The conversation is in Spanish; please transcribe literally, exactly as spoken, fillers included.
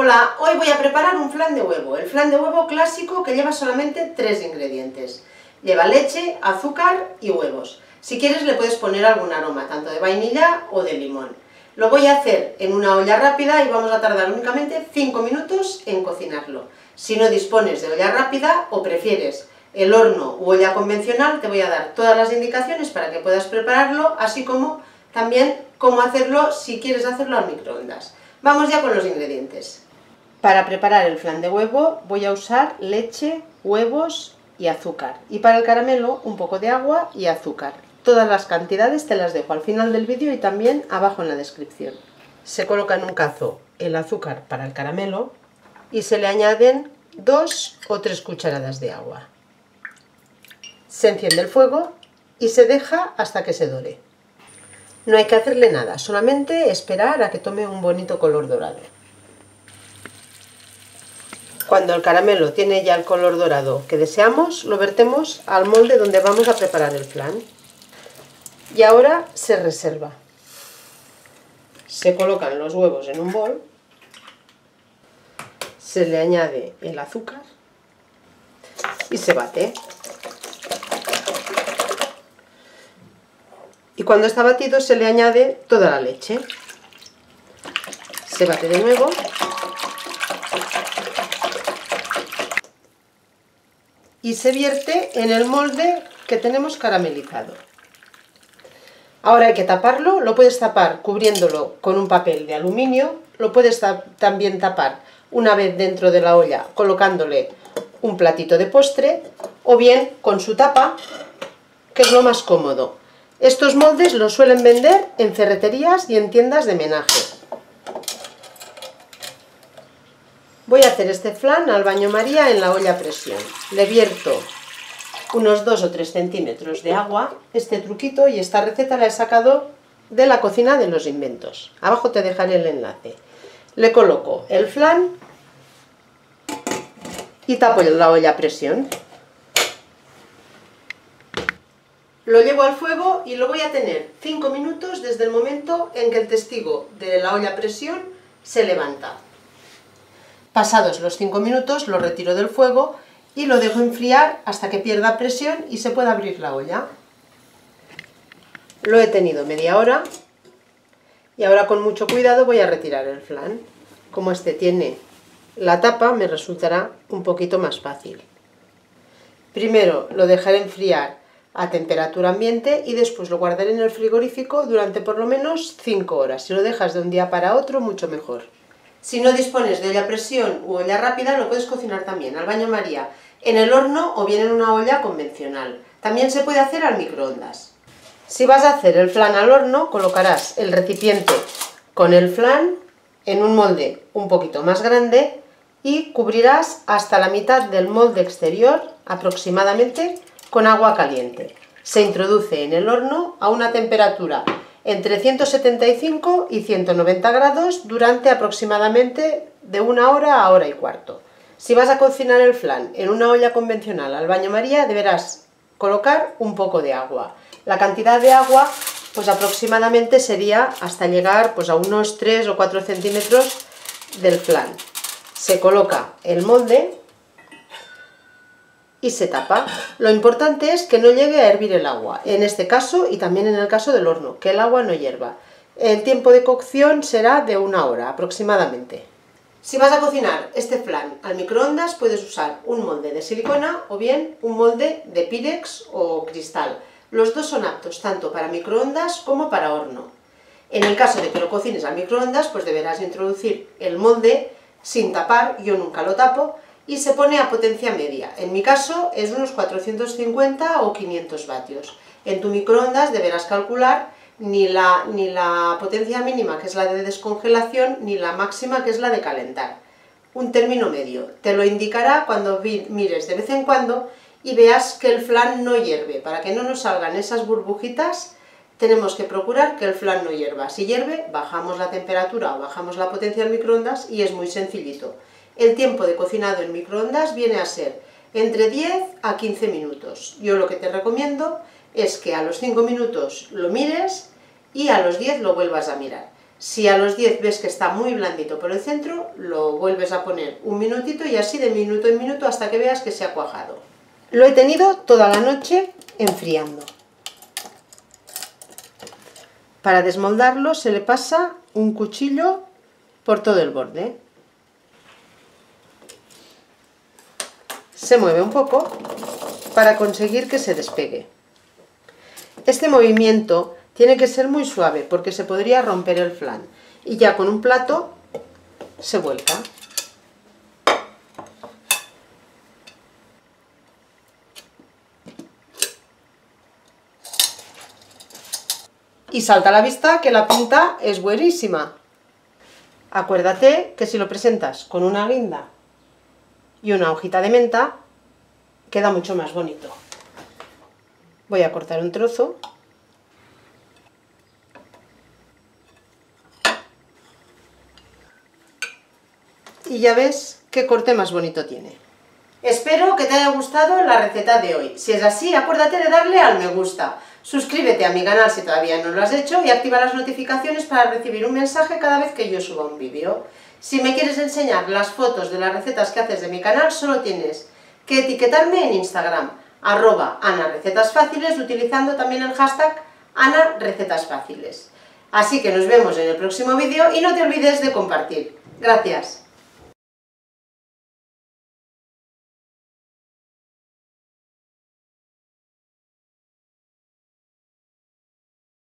Hola, hoy voy a preparar un flan de huevo, el flan de huevo clásico que lleva solamente tres ingredientes. Lleva leche, azúcar y huevos. Si quieres le puedes poner algún aroma, tanto de vainilla o de limón. Lo voy a hacer en una olla rápida y vamos a tardar únicamente cinco minutos en cocinarlo. Si no dispones de olla rápida o prefieres el horno u olla convencional, te voy a dar todas las indicaciones para que puedas prepararlo, así como también cómo hacerlo si quieres hacerlo al microondas. Vamos ya con los ingredientes. Para preparar el flan de huevo voy a usar leche, huevos y azúcar. Y para el caramelo un poco de agua y azúcar. Todas las cantidades te las dejo al final del vídeo y también abajo en la descripción. Se coloca en un cazo el azúcar para el caramelo y se le añaden dos o tres cucharadas de agua. Se enciende el fuego y se deja hasta que se dore. No hay que hacerle nada, solamente esperar a que tome un bonito color dorado. Cuando el caramelo tiene ya el color dorado que deseamos, lo vertemos al molde donde vamos a preparar el flan. Y ahora se reserva. Se colocan los huevos en un bol, se le añade el azúcar y se bate. Y cuando está batido se le añade toda la leche. Se bate de nuevo. Y se vierte en el molde que tenemos caramelizado. Ahora hay que taparlo, lo puedes tapar cubriéndolo con un papel de aluminio, lo puedes ta- también tapar una vez dentro de la olla colocándole un platito de postre o bien con su tapa, que es lo más cómodo. Estos moldes los suelen vender en ferreterías y en tiendas de menaje. Voy a hacer este flan al baño María en la olla a presión. Le vierto unos dos o tres centímetros de agua. Este truquito y esta receta la he sacado de la cocina de los inventos. Abajo te dejaré el enlace. Le coloco el flan y tapo la olla a presión. Lo llevo al fuego y lo voy a tener cinco minutos desde el momento en que el testigo de la olla a presión se levanta. Pasados los cinco minutos lo retiro del fuego y lo dejo enfriar hasta que pierda presión y se pueda abrir la olla. Lo he tenido media hora y ahora con mucho cuidado voy a retirar el flan. Como este tiene la tapa me resultará un poquito más fácil. Primero lo dejaré enfriar a temperatura ambiente y después lo guardaré en el frigorífico durante por lo menos cinco horas. Si lo dejas de un día para otro, mucho mejor. Si no dispones de olla a presión u olla rápida, lo puedes cocinar también al baño María, en el horno o bien en una olla convencional. También se puede hacer al microondas. Si vas a hacer el flan al horno, colocarás el recipiente con el flan en un molde un poquito más grande y cubrirás hasta la mitad del molde exterior, aproximadamente, con agua caliente. Se introduce en el horno a una temperatura entre ciento setenta y cinco y ciento noventa grados durante aproximadamente de una hora a hora y cuarto. Si vas a cocinar el flan en una olla convencional al baño María, deberás colocar un poco de agua. La cantidad de agua pues aproximadamente sería hasta llegar pues a unos tres o cuatro centímetros del flan. Se coloca el molde y se tapa. Lo importante es que no llegue a hervir el agua, en este caso y también en el caso del horno, que el agua no hierva. El tiempo de cocción será de una hora aproximadamente. Si vas a cocinar este flan al microondas, puedes usar un molde de silicona o bien un molde de Pyrex o cristal. Los dos son aptos tanto para microondas como para horno. En el caso de que lo cocines al microondas, pues deberás introducir el molde sin tapar, yo nunca lo tapo, y se pone a potencia media. En mi caso es unos cuatrocientos cincuenta o quinientos vatios. En tu microondas deberás calcular ni la, ni la potencia mínima, que es la de descongelación, ni la máxima, que es la de calentar. Un término medio. Te lo indicará cuando mires de vez en cuando y veas que el flan no hierve. Para que no nos salgan esas burbujitas, tenemos que procurar que el flan no hierva. Si hierve, bajamos la temperatura o bajamos la potencia del microondas y es muy sencillito. El tiempo de cocinado en microondas viene a ser entre diez a quince minutos. Yo lo que te recomiendo es que a los cinco minutos lo mires y a los diez lo vuelvas a mirar. Si a los diez ves que está muy blandito por el centro, lo vuelves a poner un minutito y así de minuto en minuto hasta que veas que se ha cuajado. Lo he tenido toda la noche enfriando. Para desmoldarlo se le pasa un cuchillo por todo el borde. Se mueve un poco para conseguir que se despegue. Este movimiento tiene que ser muy suave porque se podría romper el flan y ya con un plato se vuelca. Y salta a la vista que la pinta es buenísima. Acuérdate que si lo presentas con una guinda y una hojita de menta, queda mucho más bonito. Voy a cortar un trozo. Y ya ves qué corte más bonito tiene. Espero que te haya gustado la receta de hoy. Si es así, acuérdate de darle al me gusta. Suscríbete a mi canal si todavía no lo has hecho y activa las notificaciones para recibir un mensaje cada vez que yo suba un vídeo. Si me quieres enseñar las fotos de las recetas que haces de mi canal, solo tienes que etiquetarme en Instagram, arroba anarecetasfáciles, utilizando también el hashtag anarecetasfáciles. Así que nos vemos en el próximo vídeo y no te olvides de compartir. Gracias.